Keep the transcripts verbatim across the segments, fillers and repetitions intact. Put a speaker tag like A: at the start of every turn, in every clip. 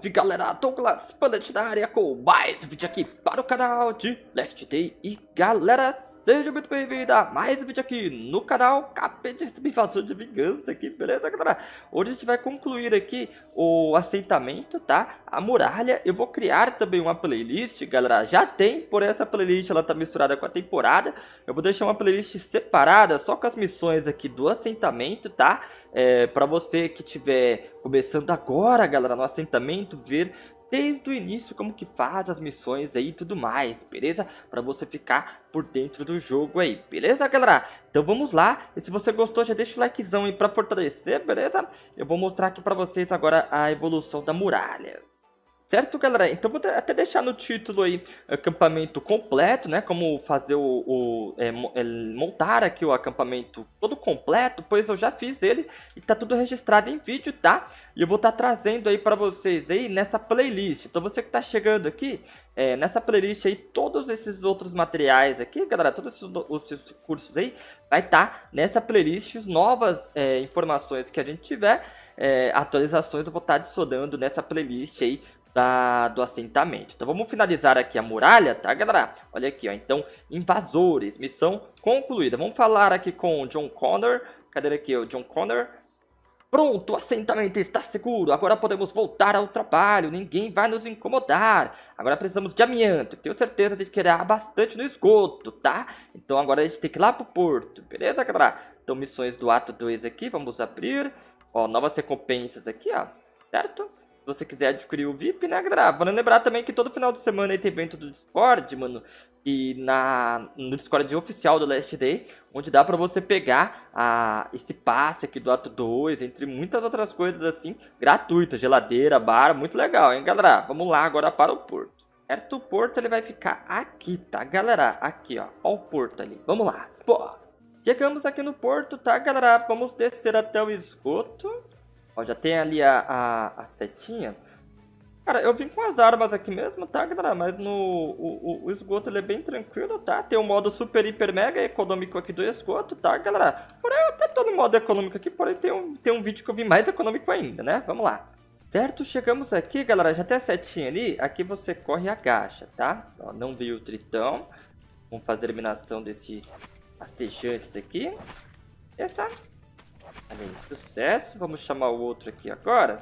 A: Salve galera, Douglas Planet na área com mais um vídeo aqui para o canal de Last Day. E galera, seja muito bem-vindo a mais um vídeo aqui no canal Capítulo Invasão de Vingança aqui, beleza galera? Hoje a gente vai concluir aqui o assentamento, tá? A muralha. Eu vou criar também uma playlist, galera, já tem, porém essa playlist ela tá misturada com a temporada. Eu vou deixar uma playlist separada só com as missões aqui do assentamento, tá? É, para você que estiver começando agora, galera, no assentamento, ver desde o início como que faz as missões aí e tudo mais, beleza? Para você ficar por dentro do jogo aí, beleza, galera? Então vamos lá, e se você gostou já deixa o likezão aí para fortalecer, beleza? Eu vou mostrar aqui para vocês agora a evolução da muralha. Certo, galera? Então vou até deixar no título aí acampamento completo, né? Como fazer o... o é, é, montar aqui o acampamento todo completo, pois eu já fiz ele e tá tudo registrado em vídeo, tá? E eu vou estar tá trazendo aí para vocês aí nessa playlist. Então você que tá chegando aqui, é, nessa playlist aí, todos esses outros materiais aqui, galera, todos esses, esses recursos aí, vai estar tá nessa playlist, novas é, informações que a gente tiver, é, atualizações eu vou estar tá adicionando nessa playlist aí, Da, do assentamento. Então vamos finalizar aqui a muralha, tá galera? Olha aqui, ó. Então, invasores, missão concluída. Vamos falar aqui com o John Connor. Cadê aqui o John Connor? Pronto, o assentamento está seguro. Agora podemos voltar ao trabalho. Ninguém vai nos incomodar. Agora precisamos de amianto. Tenho certeza de criar bastante no esgoto, tá? Então agora a gente tem que ir lá pro porto. Beleza, galera? Então missões do ato dois aqui. Vamos abrir. Ó, novas recompensas aqui, ó. Certo? Se você quiser adquirir o V I P, né, galera? Vamos lembrar também que todo final de semana aí tem evento do Discord, mano. E na, no Discord oficial do Last Day, onde dá pra você pegar a, esse passe aqui do Ato dois, entre muitas outras coisas assim, gratuitas, geladeira, bar, muito legal, hein, galera? Vamos lá agora para o porto. Certo, o porto ele vai ficar aqui, tá, galera? Aqui, ó, ó o porto ali. Vamos lá, pô. Chegamos aqui no porto, tá, galera? Vamos descer até o esgoto. Ó, já tem ali a, a, a setinha. Cara, eu vim com as armas aqui mesmo, tá, galera? Mas no o, o, o esgoto ele é bem tranquilo, tá? Tem o modo super, hiper, mega econômico aqui do esgoto, tá, galera? Porém, eu até tô no modo econômico aqui, porém tem um, tem um vídeo que eu vi mais econômico ainda, né? Vamos lá. Certo, chegamos aqui, galera. Já tem a setinha ali. Aqui você corre e agacha, tá? Ó, não veio o tritão. Vamos fazer a eliminação desses rastejantes aqui. Essa... Aí, sucesso. Vamos chamar o outro aqui agora.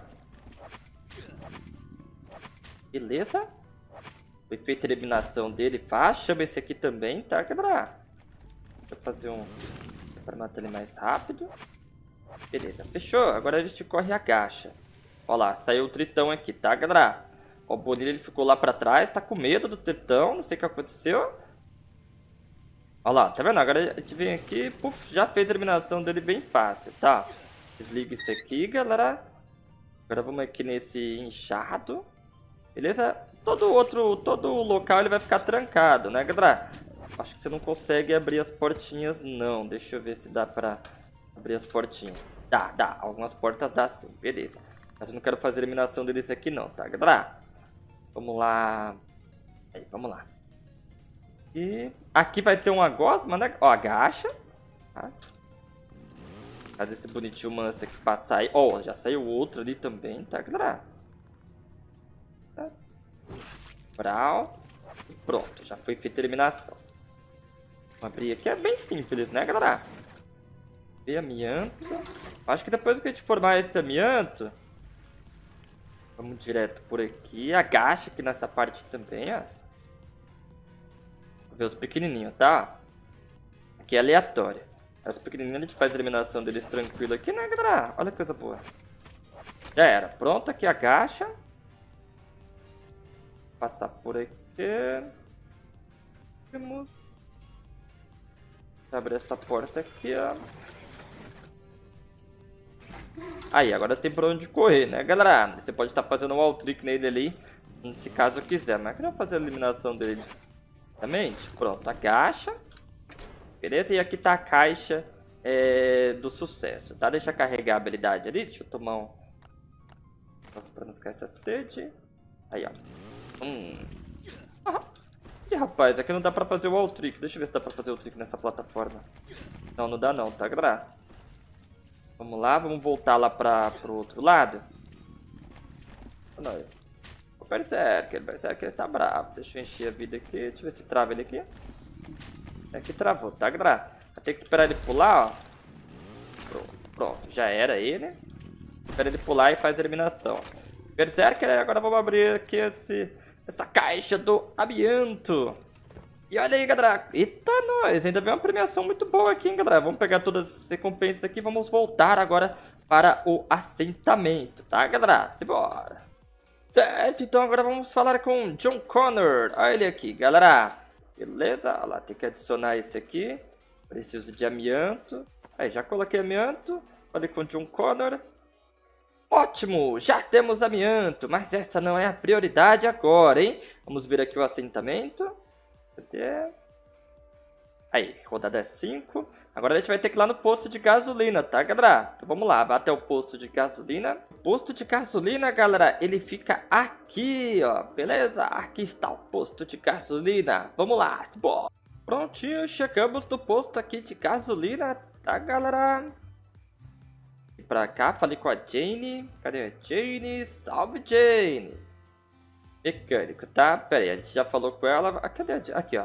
A: Beleza. Foi feita a eliminação dele. Faz. Chama esse aqui também, tá, galera? Vou fazer um... para matar ele mais rápido. Beleza, fechou. Agora a gente corre e agacha. Olha lá, saiu o tritão aqui, tá, galera? Ó, o Bonilha ele ficou lá pra trás. Tá com medo do tritão. Não sei o que aconteceu. Olha lá, tá vendo? Agora a gente vem aqui, puf, já fez a eliminação dele bem fácil, tá? Desliga isso aqui, galera. Agora vamos aqui nesse inchado. Beleza? Todo outro, todo local ele vai ficar trancado, né, galera? Acho que você não consegue abrir as portinhas, não. Deixa eu ver se dá pra abrir as portinhas. Dá, dá. Algumas portas dá sim, beleza. Mas eu não quero fazer a eliminação deles aqui não, tá, galera? Vamos lá. Aí, vamos lá. E aqui vai ter uma gosma, né? Ó, agacha. Tá? Fazer esse bonitinho manso aqui passar aí. Ó, já saiu outro ali também, tá, galera? Tá. Brau. Pronto, já foi feita a eliminação. Vamos abrir aqui, é bem simples, né, galera? Abrir amianto. Acho que depois que a gente formar esse amianto, vamos direto por aqui. Agacha aqui nessa parte também, ó. Ver os pequenininhos, tá? Aqui é aleatório. Os pequenininhos a gente faz a eliminação deles tranquilo aqui, né, galera? Olha que coisa boa. Já era. Pronto, aqui agacha. Passar por aqui. Vamos abrir essa porta aqui, ó. Aí, agora tem por onde correr, né, galera? Você pode estar fazendo um wall trick nele ali, se caso quiser. Mas eu queria fazer a eliminação dele. Exatamente, pronto, agacha. Beleza, e aqui tá a caixa é, do sucesso, tá? Deixa eu carregar a habilidade ali, deixa eu tomar um... Nossa, pra não ficar essa sede. Aí, ó. Hum. Ah, e rapaz, aqui não dá pra fazer o wall trick. Deixa eu ver se dá pra fazer o trick nessa plataforma. Não, não dá não, tá, galera? Vamos lá, vamos voltar lá pra, pro outro lado. Nós. Berserker. Berserker tá bravo. Deixa eu encher a vida aqui. Deixa eu ver se trava ele aqui. É que travou, tá, galera? Vai ter que esperar ele pular, ó. Pronto, pronto. Já era ele. Espera ele pular e faz a eliminação. Berserker, agora vamos abrir aqui esse, essa caixa do amianto. E olha aí, galera. Eita, nós. Ainda veio uma premiação muito boa aqui, hein, galera. Vamos pegar todas as recompensas aqui. Vamos voltar agora para o assentamento, tá, galera? Simbora. Certo, então agora vamos falar com John Connor. Olha ele aqui, galera. Beleza? Olha lá, tem que adicionar esse aqui. Preciso de amianto. Aí, já coloquei amianto. Falei com John Connor. Ótimo, já temos amianto, mas essa não é a prioridade agora, hein? Vamos ver aqui o assentamento. Cadê? Aí, rodada é cinco. Agora a gente vai ter que ir lá no posto de gasolina, tá, galera? Então vamos lá, vai até o posto de gasolina. O posto de gasolina, galera, ele fica aqui, ó. Beleza? Aqui está o posto de gasolina. Vamos lá, bora. Prontinho, chegamos no posto aqui de gasolina, tá, galera? E pra cá, falei com a Jane. Cadê a Jane? Salve, Jane! Mecânico, tá? Pera aí, a gente já falou com ela. Ah, cadê a Jane? Aqui, ó.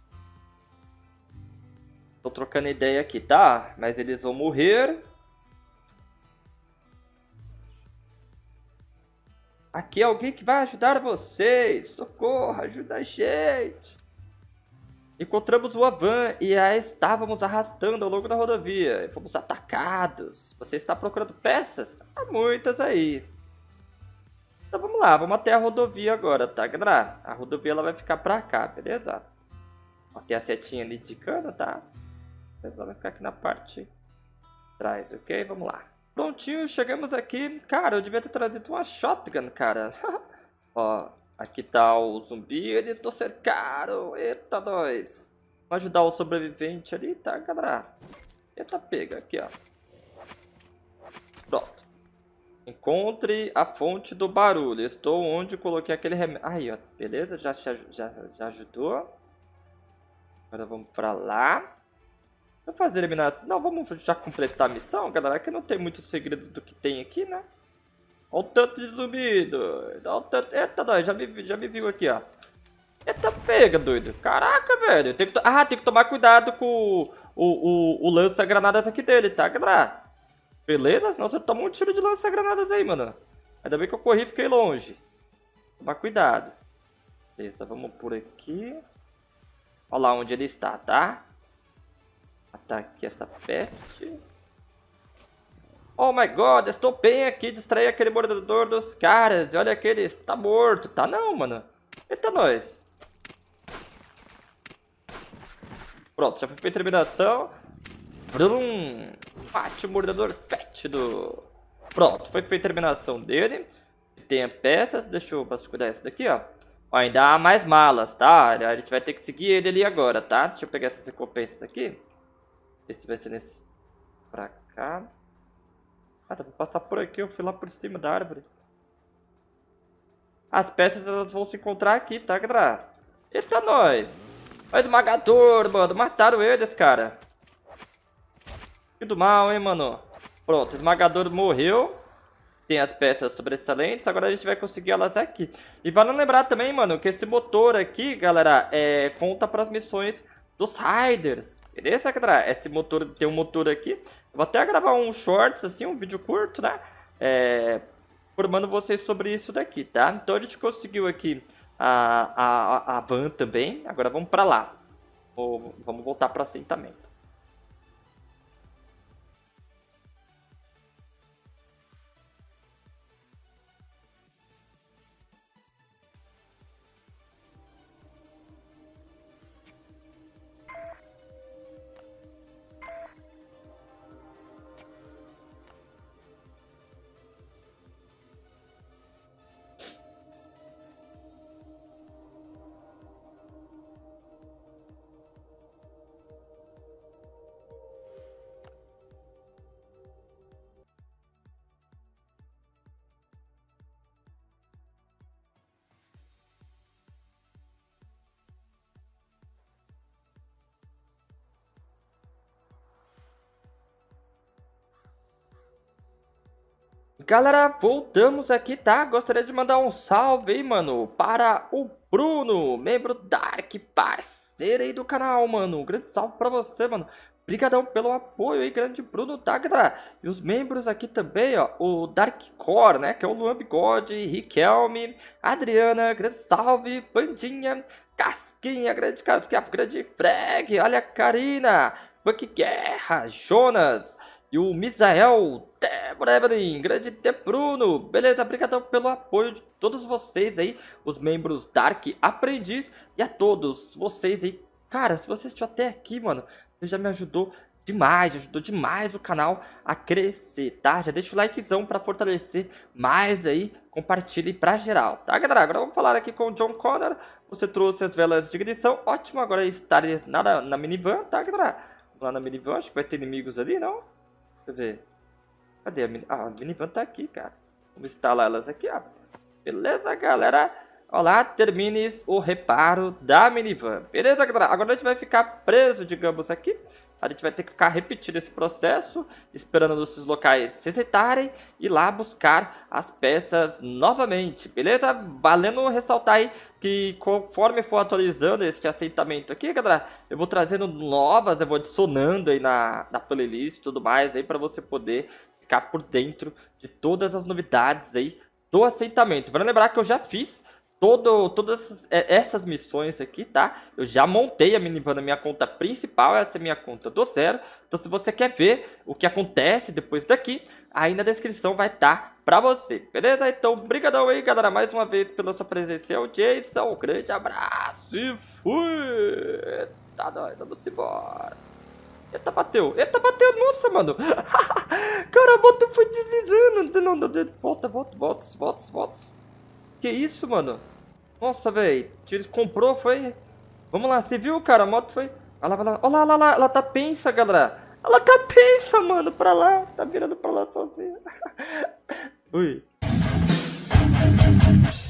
A: Tô trocando ideia aqui, tá? Mas eles vão morrer. Aqui é alguém que vai ajudar vocês. Socorro, ajuda a gente. Encontramos uma van e a estávamos arrastando ao longo da rodovia. E fomos atacados. Você está procurando peças? Há muitas aí. Então vamos lá, vamos até a rodovia agora, tá, galera? A rodovia ela vai ficar pra cá, beleza? Ó, tem a setinha ali indicando, tá? Ela vai ficar aqui na parte de trás, ok? Vamos lá. Prontinho, chegamos aqui. Cara, eu devia ter trazido uma shotgun, cara. Ó, aqui tá o zumbi. Eles nos cercaram. Eita, nós. Vamos ajudar o sobrevivente ali, tá, galera? Eita, pega. Aqui, ó. Pronto. Encontre a fonte do barulho. Estou onde coloquei aquele remédio. Aí, ó. Beleza, já, já, já ajudou. Agora vamos pra lá. Vamos fazer eliminação. Não, vamos já completar a missão, galera. Que não tem muito segredo do que tem aqui, né? Olha o tanto de zumbi, doido. Olha o tanto... Eita, doido. Já me, já me viu aqui, ó. Eita, pega, doido. Caraca, velho. Tem que to... Ah, tem que tomar cuidado com o, o, o, o lança-granadas aqui dele, tá, galera? Beleza? Senão você toma um tiro de lança-granadas aí, mano. Ainda bem que eu corri e fiquei longe. Tomar cuidado. Beleza, vamos por aqui. Olha lá onde ele está, tá? Ataque essa peste. Oh my god, estou bem aqui. Distrair aquele mordedor dos caras. Olha que ele está morto. Tá não, mano. Eita, nós. Pronto, já foi feita a eliminação. Brum. Mate o mordedor fétido. Pronto, foi feita a eliminação dele. Tem peças. Deixa eu vasculhar essa daqui, ó. Ó, ainda há mais malas, tá? A gente vai ter que seguir ele ali agora, tá? Deixa eu pegar essas recompensas aqui. Esse vai ser nesse... Pra cá. Ah, dá pra passar por aqui. Eu fui lá por cima da árvore. As peças, elas vão se encontrar aqui, tá, galera? Eita, nós! Ó, esmagador, mano. Mataram eles, cara. Que do mal, hein, mano? Pronto, o esmagador morreu. Tem as peças sobressalentes. Agora a gente vai conseguir elas aqui. E vale lembrar também, mano, que esse motor aqui, galera, é... conta pras missões dos Riders. Beleza, galera? Esse motor, tem um motor aqui. Eu vou até gravar um shorts, assim, um vídeo curto, né? É, informando vocês sobre isso daqui, tá? Então a gente conseguiu aqui a, a, a van também. Agora vamos pra lá. Ou, vamos voltar pro assentamento. Galera, voltamos aqui, tá? Gostaria de mandar um salve aí, mano, para o Bruno, membro Dark, parceiro aí do canal, mano. Um grande salve pra você, mano. Obrigadão pelo apoio aí, grande Bruno, tá, galera? E os membros aqui também, ó, o Dark Core, né, que é o Luan Bigode, Riquelme, Adriana, grande salve, Pandinha, Casquinha, grande Casquinha, grande Freg, olha a Karina, Buck Guerra, Jonas... E o Misael, Débora Evelyn, grande T Bruno, beleza? Obrigadão pelo apoio de todos vocês aí, os membros Dark Aprendiz e a todos vocês aí. Cara, se você assistiu até aqui, mano, você já me ajudou demais, ajudou demais o canal a crescer, tá? Já deixa o likezão pra fortalecer mais aí, compartilhe pra geral, tá, galera? Agora vamos falar aqui com o John Connor, você trouxe as velas de ignição, ótimo, agora estar na, na minivan, tá, galera? Vamos lá na minivan, acho que vai ter inimigos ali, não? Deixa eu ver. Cadê a minivan? Ah, a minivan tá aqui, cara. Vamos instalar elas aqui, ó. Beleza, galera? Olá, termines o reparo da minivan. Beleza, galera? Agora a gente vai ficar preso, digamos, aqui. A gente vai ter que ficar repetindo esse processo, esperando esses locais se resetarem e lá buscar as peças novamente, beleza? Valendo ressaltar aí que conforme for atualizando este aceitamento aqui, galera, eu vou trazendo novas, eu vou adicionando aí na, na playlist e tudo mais aí para você poder ficar por dentro de todas as novidades aí do aceitamento. Vale lembrar que eu já fiz Todo, todas essas, essas missões aqui, tá? Eu já montei a minivan na minha conta principal, essa é a minha conta do zero. Então se você quer ver o que acontece depois daqui, aí na descrição vai estar pra você, beleza? Então, brigadão aí, galera, mais uma vez pela sua presença e audiência. Um grande abraço e fui! Tá nóis, vamos embora. Eita, bateu. Eita, bateu. Nossa, mano. Cara, a moto foi deslizando. Não, não, não. Volta, volta, volta, volta, volta. Que isso, mano? Nossa, velho. Comprou, foi... Vamos lá, você viu, cara? A moto foi... Olha lá, olha lá, olha lá, olha lá. Ela tá pensa, galera. Ela tá pensa, mano. Pra lá. Tá virando pra lá sozinha. Fui.